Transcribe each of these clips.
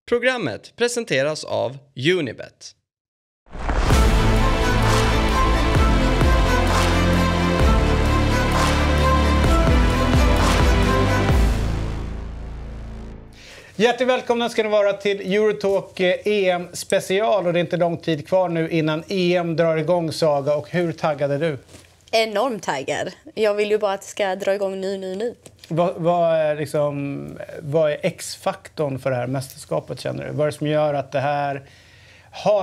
Programmet presenteras av Unibet. Hjärtligt välkomna ska ni vara till Eurotalk EM special, och det är inte lång tid kvar nu innan EM drar igång, Saga. Och hur taggad är du? Enormt taggad. Jag vill ju bara att det ska dra igång nu. Vad är X-faktorn för det här mästerskapet, känner du? Vad är det som gör att det här har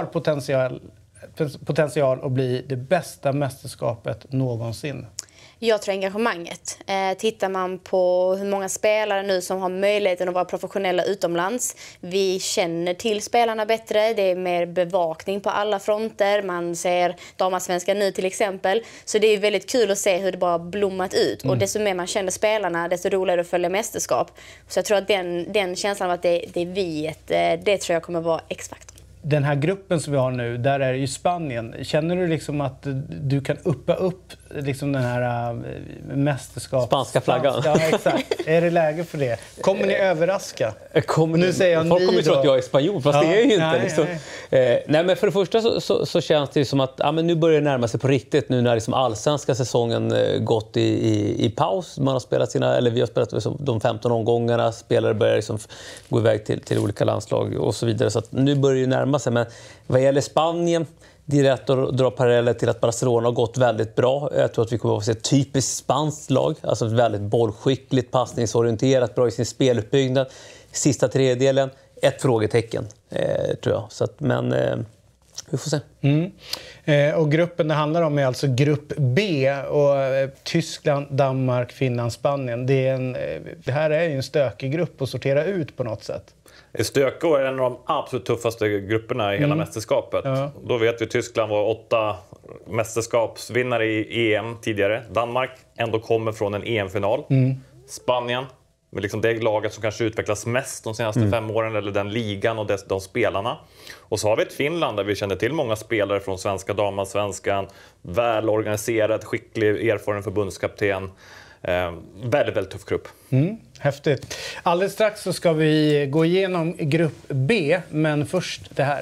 potential att bli det bästa mästerskapet någonsin? Jag tror engagemanget. Tittar man på hur många spelare nu som har möjligheten att vara professionella utomlands. Vi känner till spelarna bättre. Det är mer bevakning på alla fronter. Man ser damallsvenskan nu till exempel. Så det är väldigt kul att se hur det bara blommat ut. Och desto mer man känner spelarna, desto roligare att följa mästerskap. Så jag tror att den känslan av att det är viet, det tror jag kommer vara X-faktorn. Den här gruppen som vi har nu, där är det ju Spanien. Känner du liksom att du kan uppa upp liksom den här mästerskapet? Spanska flaggan. Ja, exakt. Är det läge för det? Kommer ni överraska? Nu säger jag folk kommer ju tro att jag är spanjor, fast det är ju inte. Nej, liksom. Nej, men för det första så känns det som att men nu börjar det närma sig på riktigt. Nu när liksom allsvenska säsongen gått i paus. Vi har spelat liksom de 15 omgångarna. Spelare börjar liksom gå iväg till olika landslag och så vidare. Så att nu börjar det närma sig. Men vad gäller Spanien, det är rätt att dra paralleller till att Barcelona har gått väldigt bra. Jag tror att vi kommer att se ett typiskt spanskt lag. Alltså ett väldigt bollskickligt, passningsorienterat, bra i sin speluppbyggnad. Sista tredjedelen, ett frågetecken, tror jag. Så att, men vi får se. Och gruppen det handlar om är alltså grupp B. Och Tyskland, Danmark, Finland, Spanien. Det här är ju en stökig grupp att sortera ut på något sätt. Stökig är en av de absolut tuffaste grupperna i hela mästerskapet. Ja. Då vet vi att Tyskland var 8 mästerskapsvinnare i EM tidigare. Danmark ändå kommer från en EM-final. Spanien, med liksom det laget som kanske utvecklas mest de senaste 5 åren, eller den ligan och de spelarna. Och så har vi ett Finland där vi känner till många spelare från svenska damallsvenskan. Välorganiserad, skicklig, erfaren förbundskapten. Väldigt, väldigt tuff grupp. Häftigt. Alldeles strax så ska vi gå igenom grupp B, men först det här.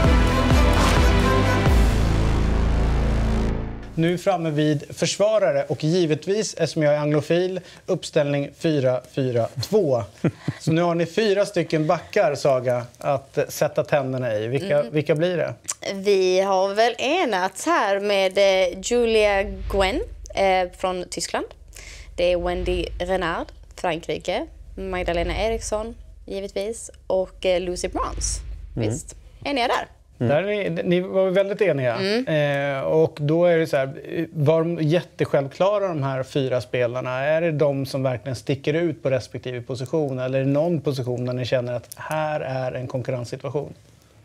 Nu framme vid försvarare, och givetvis, eftersom jag är anglofil, uppställning 4-4-2. Så nu har ni 4 stycken backar, Saga, att sätta tänderna i. Vilka blir det? Vi har väl enats här med Julia Gwen från Tyskland. Det är Wendy Renard, Frankrike. Magdalena Eriksson, givetvis. Och Lucy Bronze. Visst, är ni där? Ni var väldigt eniga. Och då är det så här, var de jättesjälvklara, de här 4 spelarna? Är det de som verkligen sticker ut på respektive position? Eller är det någon position där ni känner att här är en konkurrenssituation?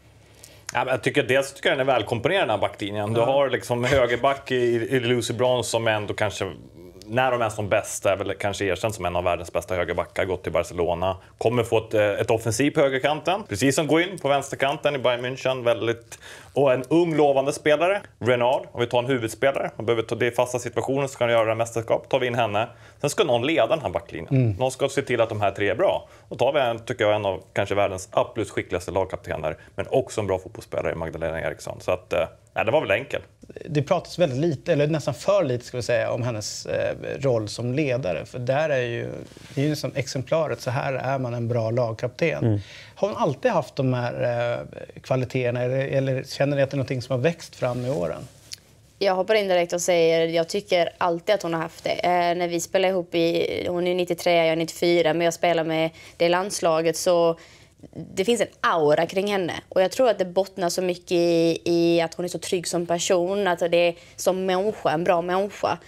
Ja, men jag tycker den är välkomponerad, den här backlinjen. Du har liksom högerback i Lucy Bronze som ändå kanske, när de är som bästa, är väl kanske erkänt som en av världens bästa högerbackar, gått till Barcelona. Kommer få ett offensiv på högerkanten, precis som går in på vänsterkanten i Bayern München. Och en ung lovande spelare, Renard, om vi tar en huvudspelare. Man behöver ta det i fasta situationer, så kan göra mästerskap. Tar vi in henne. Sen ska någon leda den här backlinjen. Någon ska se till att de här 3 är bra. Då tar vi tycker jag, en av kanske världens absolut skickligaste lagkaptener, men också en bra fotbollsspelare, Magdalena Eriksson. Så att, det var väl enkelt. Det pratas väldigt lite, eller nästan för lite ska vi säga, om hennes roll som ledare. För där är det är ju som exemplaret, så här är man en bra lagkapten. Har hon alltid haft de här kvaliteterna, eller känner ni att det är någonting som har växt fram med åren? Jag hoppar in direkt och säger, jag tycker alltid att hon har haft det. När vi spelar ihop hon är 93, jag är 94, men jag spelar med det landslaget, så det finns en aura kring henne. Och jag tror att det bottnar så mycket i att hon är så trygg som person. Att det är som människa, en bra människa.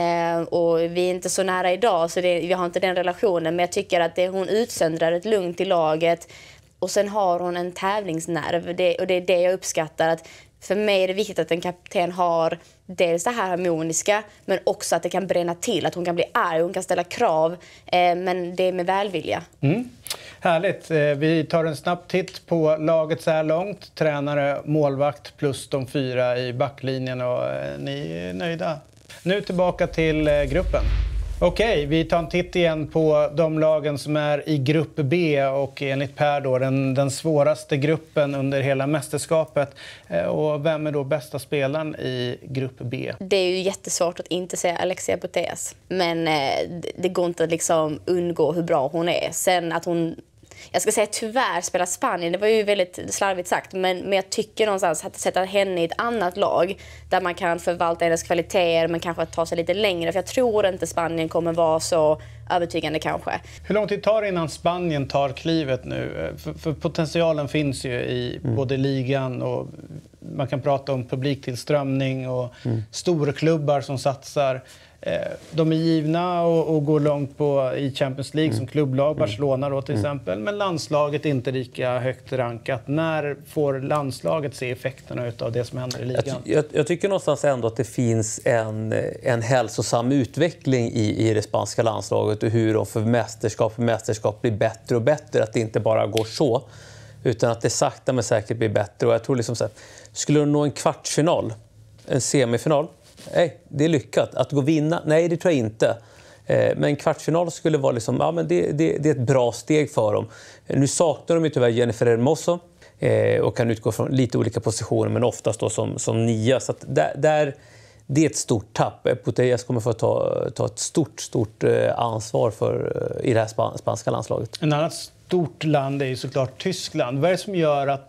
Och vi är inte så nära idag, så vi har inte den relationen. Men jag tycker att hon utsöndrar ett lugn till laget. Och sen har hon en tävlingsnerv. Och det är det jag uppskattar. Att för mig är det viktigt att en kapten har dels det här harmoniska, men också att det kan bränna till, att hon kan bli arg, hon kan ställa krav, men det är med välvilja. Härligt. Vi tar en snabb titt på laget så här långt. Tränare, målvakt plus de 4 i backlinjen, och ni är nöjda. Nu tillbaka till gruppen. Okej, vi tar en titt igen på de lagen som är i grupp B och enligt Per då den svåraste gruppen under hela mästerskapet. Och vem är då bästa spelaren i grupp B? Det är ju jättesvårt att inte säga Alexia Putellas. Men det går inte att liksom undgå hur bra hon är. Sen att hon, jag ska säga tyvärr, spelar Spanien, det var ju väldigt slarvigt sagt. Men jag tycker någonstans att sätta henne i ett annat lag där man kan förvalta hennes kvaliteter men kanske ta sig lite längre. För jag tror inte Spanien kommer vara så övertygande kanske. Hur lång tid tar det innan Spanien tar klivet nu? För potentialen finns ju i både ligan och man kan prata om publiktillströmning och storklubbar som satsar. De är givna och går långt i Champions League som klubblag, Barcelona då till exempel, men landslaget är inte lika högt rankat. När får landslaget se effekterna av det som händer i ligan? Jag tycker någonstans ändå att det finns en hälsosam utveckling i det spanska landslaget och hur de för mästerskap blir bättre och bättre. Att det inte bara går så, utan att det sakta men säkert blir bättre. Och jag tror liksom så här, skulle de nå en kvartsfinal, en semifinal, nej, det är lyckat. Att gå och vinna, nej det tror jag inte. Men en kvartsfinal skulle vara liksom, ja, men det är ett bra steg för dem. Nu saknar de ju tyvärr Jennifer Hermoso och kan utgå från lite olika positioner, men oftast då som nia. Så att där, det är ett stort tapp. Putellas kommer få ta ett stort ansvar i det här spanska landslaget. En annat stort land är ju såklart Tyskland. Vad är det som gör att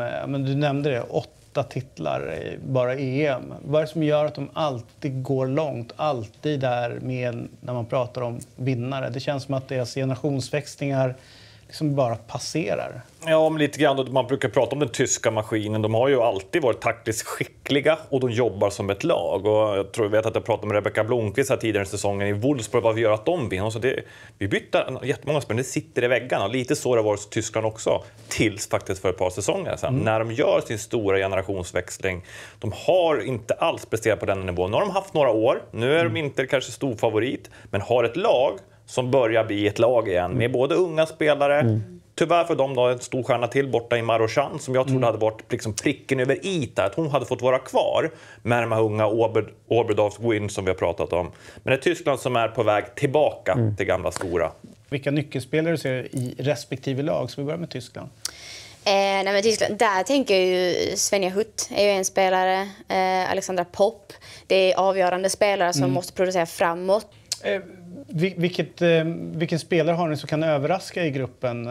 du nämnde det, 8 titlar bara EM. Vad är det som gör att de alltid går långt, alltid där med när man pratar om vinnare? Det känns som att deras generationsväxlingar liksom bara passerar. Ja, men lite grann. Man brukar prata om den tyska maskinen. De har ju alltid varit taktiskt skickliga och de jobbar som ett lag. Och jag vet att jag pratade med Rebecca Blomqvist här tidigare i säsongen i Wolfsburg. Vad vi gör att de vinner. Så vi bytte jättemånga spelare. Det sitter i väggarna. Lite så det var i Tyskland också. Tills faktiskt för ett par säsonger sedan. När de gör sin stora generationsväxling. De har inte alls presterat på den nivån. Nu har de haft några år. Nu är de inte kanske stor favorit. Men har ett lag som börjar bli ett lag igen. Med både unga spelare. Tyvärr för dem då en stor stjärna till borta i Marochan som jag trodde hade varit liksom pricken över i där. Att hon hade fått vara kvar med de här unga Oberdorfs Gwyn som vi har pratat om. Men det är Tyskland som är på väg tillbaka till gamla stora. Vilka nyckelspelare ser du i respektive lag? Så vi börjar med Tyskland. Nej, men Tyskland, där tänker jag ju Svenja Hutt är ju en spelare. Alexandra Popp. Det är avgörande spelare som måste producera framåt. Vilken spelare har ni som kan överraska i gruppen?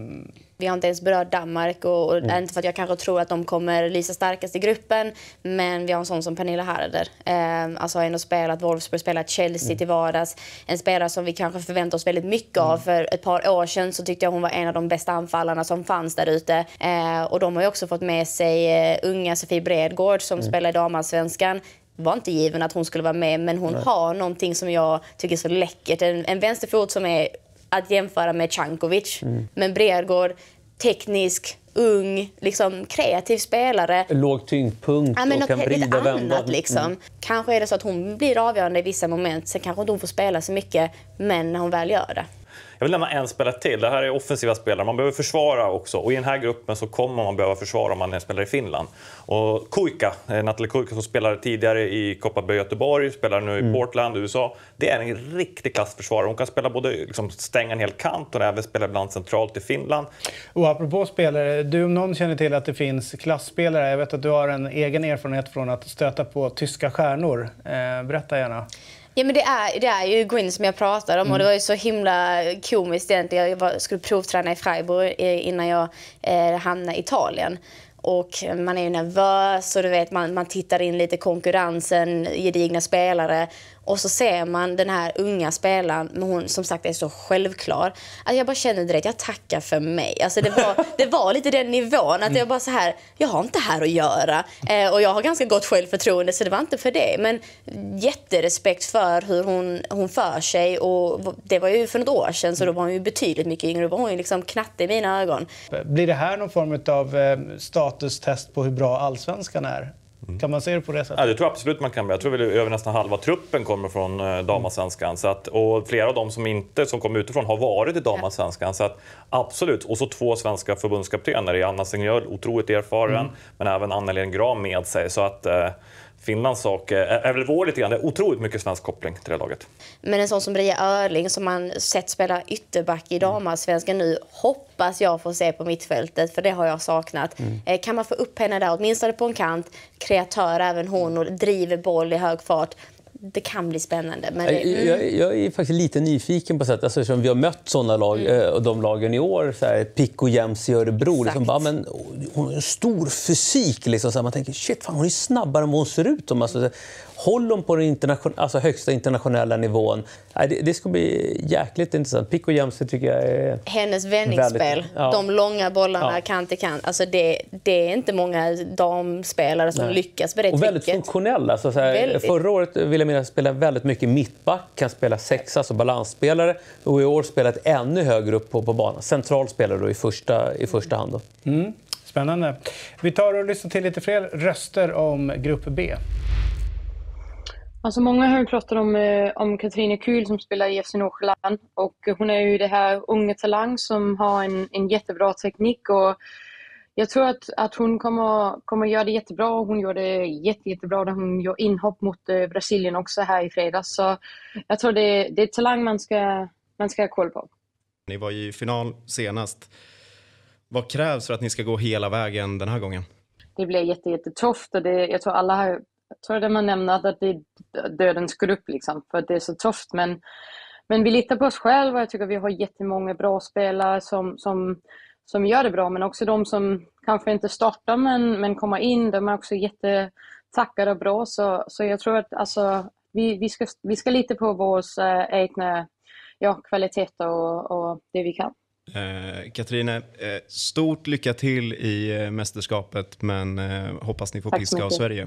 Vi har inte ens berört Danmark och inte för att jag kanske tror att de kommer lysa starkast i gruppen, men vi har en sån som Pernilla Harder. Alltså har ändå spelat Wolfsburg, spelat Chelsea till vardags. En spelare som vi kanske förväntar oss väldigt mycket av. För ett par år sedan så tyckte jag hon var en av de bästa anfallarna som fanns där ute. Och de har ju också fått med sig unga Sofie Bredgård som spelar i damallsvenskan. Var inte given att hon skulle vara med, men hon har någonting som jag tycker är så läckert. En vänsterfot som är att jämföra med Cankovic. Men Bredgård, teknisk, ung, liksom kreativ spelare. Låg tyngdpunkt och kan vrida och vända. Liksom. Kanske är det så att hon blir avgörande i vissa moment. Sen kanske inte hon får spela så mycket, men när hon väl gör det. Jag vill nämna en spelare till. Det här är offensiva spelare. Man behöver försvara också. Och i den här gruppen så kommer man behöva försvara om man spelar i Finland. Och Kuikka, Natalie Kuikka som spelade tidigare i Kopparberg Göteborg, spelar nu i Portland, USA. Det är en riktig klassförsvarare. Hon kan spela både liksom, stänga en hel kant och även spela ibland centralt i Finland. Och apropå spelare, du om någon känner till att det finns klassspelare. Jag vet att du har en egen erfarenhet från att stöta på tyska stjärnor. Berätta gärna. Ja, men det är ju Gwyn som jag pratar om och det var ju så himla komiskt egentligen. Jag skulle provträna i Freiburg innan jag hamnade i Italien. Och man är ju nervös och du vet, man tittar in lite konkurrensen, gedigna spelare. Och så ser man den här unga spelaren, men hon som sagt är så självklar. Att jag bara känner direkt, jag tackar för mig. Alltså det var lite den nivån, att jag bara så här, jag har inte här att göra. Och jag har ganska gott självförtroende, så det var inte för det. Men jätterespekt för hur hon för sig. Och det var ju för något år sedan, så då var hon ju betydligt mycket yngre. Då var hon ju liksom knatte i mina ögon. Blir det här någon form av statustest på hur bra allsvenskan är? Kan man se det på det sättet? Ja, det tror jag absolut man kan. Jag tror väl över nästan halva truppen kommer från damallsvenskan. Så att, och flera av dem som kommer utifrån har varit i damallsvenskan. Så att, absolut. Och så 2 svenska förbundskaptener. Anna Signöl, otroligt erfaren. Men även Anna-Helén Grahn med sig. Så att Finlands sak är väl vår lite grann. Det är otroligt mycket svensk koppling till det laget. Men en sån som Ria Örling som man sett spela ytterback i damallsvenskan nu hoppas jag får se på mittfältet, för det har jag saknat. Kan man få upp henne där, åtminstone på en kant, kreatör även hon och driver boll i hög fart. Det kan bli spännande. Men jag är faktiskt lite nyfiken på sätt. Alltså, vi har mött sådana lag och de lagen i år, så här, Pico Jems i Örebro. Liksom, bara, men, hon har en stor fysik. Liksom, så här, man tänker, shit, fan, hon är snabbare än vad hon ser ut. Alltså, håller hon på den högsta internationella nivån? Det ska bli jäkligt intressant. Pico Jems tycker jag är... Hennes vändningsspel, de långa bollarna kant till kant. Alltså det är inte många damspelare som lyckas med det. Och väldigt funktionell. Alltså, förra året ville jag spela väldigt mycket mittback, kan spela sexa, alltså balansspelare. Och i år spelat ännu högre upp på banan. Centralspelare då i första hand. Då. Spännande. Vi tar och lyssnar till lite fler röster om grupp B. Alltså många har ju pratat om Katrine Kühl som spelar i FC Nordsjälland, och hon är ju det här unga talang som har en jättebra teknik, och jag tror att hon kommer göra det jättebra. Hon gör det jättebra när hon gör inhopp mot Brasilien också här i fredags, så jag tror det är talang man ska ha koll på. Ni var i final senast. Vad krävs för att ni ska gå hela vägen den här gången? Det blir jättetufft, och jag tror alla har... Jag tror det man nämner att det är dödens grupp liksom, för att det är så tufft. Men vi litar på oss själva. Jag tycker vi har jättemånga bra spelare som gör det bra. Men också de som kanske inte startar men kommer in. De är också jättetackade och bra. Så jag tror att alltså, vi ska lita på våra egna kvaliteter och det vi kan. Katrine, stort lycka till i mästerskapet, men hoppas ni får piska av Sverige.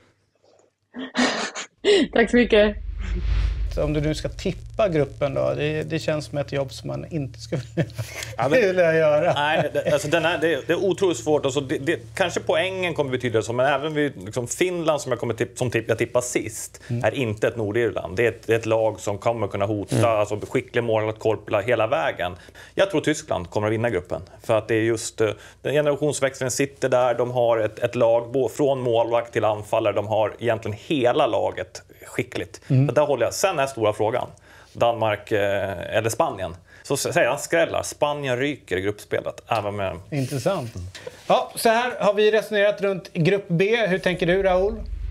Tack så mycket. Så om du nu ska tippa gruppen då, det känns som ett jobb som man inte skulle vilja göra. Nej, alltså det är otroligt svårt. Alltså kanske poängen kommer betyda så, men även liksom Finland som jag tippar sist är inte ett Nordirland. Det är ett lag som kommer kunna hota, alltså skicklig målet korpla hela vägen. Jag tror Tyskland kommer att vinna gruppen, för att det är just den generationsväxlingen sitter där. De har ett lag från målvakt till anfallare. De har egentligen hela laget skickligt. Där håller jag. Sen är stora frågan Danmark eller Spanien. Så säger han skrällar. Spanien ryker i gruppspelet. Även med... Intressant. Ja, så här har vi resonerat runt grupp B. Hur tänker du, Raoul?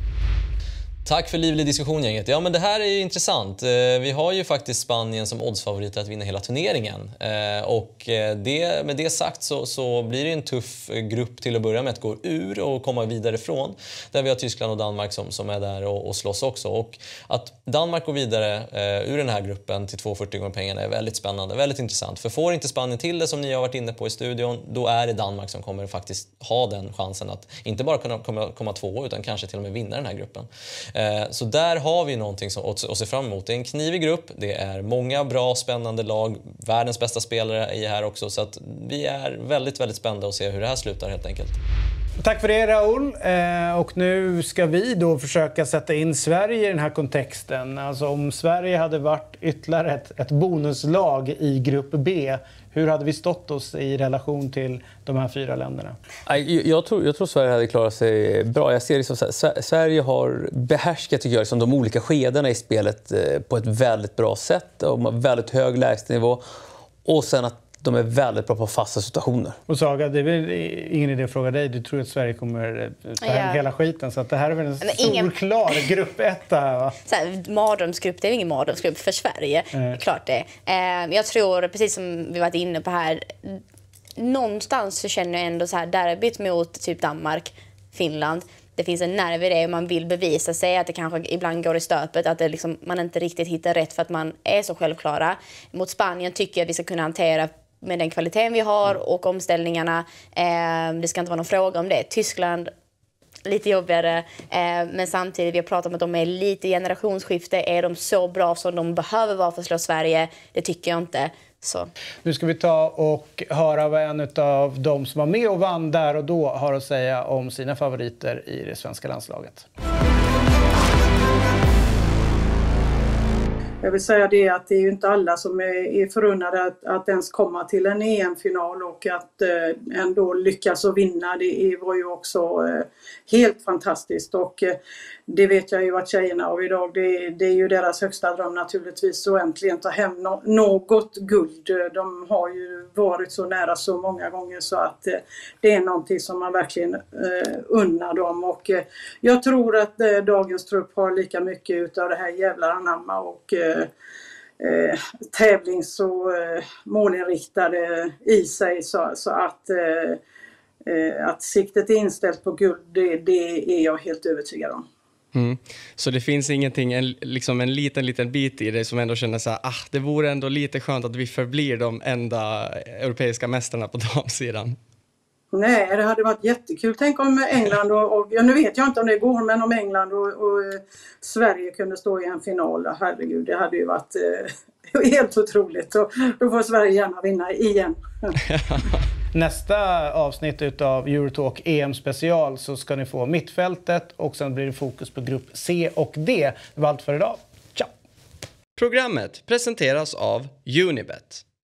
Tack för livlig diskussion, gänget. Ja, men det här är ju intressant. Vi har ju faktiskt Spanien som oddsfavoriter att vinna hela turneringen. Och med det sagt så blir det en tuff grupp till att börja med att gå ur och komma vidare ifrån. Där vi har Tyskland och Danmark som är där och slåss också. Och att Danmark går vidare ur den här gruppen till 2,40 gånger pengarna är väldigt spännande, väldigt intressant. För får inte Spanien till det som ni har varit inne på i studion, då är det Danmark som kommer faktiskt ha den chansen att inte bara kunna komma två utan kanske till och med vinna den här gruppen. Så där har vi någonting att se fram emot. Det är en knivig grupp, det är många bra spännande lag, världens bästa spelare är här också, så att vi är väldigt, väldigt spända att se hur det här slutar helt enkelt. Tack för det, Raoul. Och nu ska vi då försöka sätta in Sverige i den här kontexten. Alltså om Sverige hade varit ytterligare ett bonuslag i grupp B, hur hade vi stått oss i relation till de här 4 länderna? Jag tror Sverige hade klarat sig bra. Jag ser det som Sverige har behärskat, tycker jag, liksom de olika skedena i spelet på ett väldigt bra sätt. Och har väldigt hög lägstanivå. Och sen att de är väldigt bra på fasta situationer. Och Saga, det är väl ingen idé att fråga dig. Du tror att Sverige kommer ta hem hela skiten. Så att det här är väl en solklar grupp 1. Mardrömsgrupp, det är ingen mardrömsgrupp för Sverige. Klart det. Jag tror, precis som vi varit inne på här, någonstans så känner jag ändå så här, derbyt mot typ Danmark, Finland. Det finns en nerv i det och man vill bevisa sig, att det kanske ibland går i stöpet, att det liksom, man inte riktigt hittar rätt för att man är så självklara. Mot Spanien tycker jag att vi ska kunna hantera med den kvaliteten vi har och omställningarna. Det ska inte vara någon fråga om det. Tyskland, lite jobbigare, men samtidigt vi har pratat om att de är lite generationsskifte. Är de så bra som de behöver vara för att slå Sverige? Det tycker jag inte. Så. Nu ska vi ta och höra vad en av de som var med och vann där och då har att säga om sina favoriter i det svenska landslaget. Jag vill säga det att det är ju inte alla som är förunnade att ens komma till en EM-final och att ändå lyckas och vinna. Det var ju också helt fantastiskt och det vet jag ju att tjejerna av idag, det är ju deras högsta dröm naturligtvis att äntligen ta hem något guld. De har ju varit så nära så många gånger så att det är någonting som man verkligen unnar dem och jag tror att dagens trupp har lika mycket utav det här jävla anamma och tävlings- och målinriktade i sig så att siktet är inställt på guld, det är jag helt övertygad om. Mm. Så det finns ingenting, en liten bit i det som ändå känner så här, det vore ändå lite skönt att vi förblir de enda europeiska mästarna på damsidan. Nej, det hade varit jättekul. Tänk om England och nu vet jag inte om det går, men om England och Sverige kunde stå i en final. Herregud, det hade ju varit helt otroligt. Och då får Sverige gärna vinna igen. Nästa avsnitt utav Eurotalk EM-special så ska ni få mittfältet och sen blir det fokus på grupp C och D. Det var allt för idag. Ciao! Programmet presenteras av Unibet.